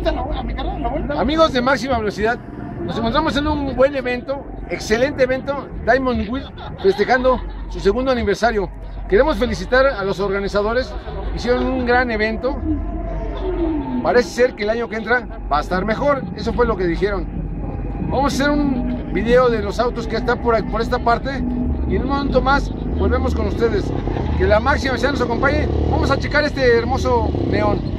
a mi canal, la vuelta. Amigos de Máxima Velocidad, nos encontramos en un buen evento, excelente evento, Diamond Wheel, festejando su segundo aniversario. Queremos felicitar a los organizadores, hicieron un gran evento. Parece ser que el año que entra va a estar mejor, eso fue lo que dijeron. Vamos a hacer un video de los autos que están por esta parte y en un momento más volvemos con ustedes. Que la Máxima Velocidad nos acompañe. Vamos a checar este hermoso neón.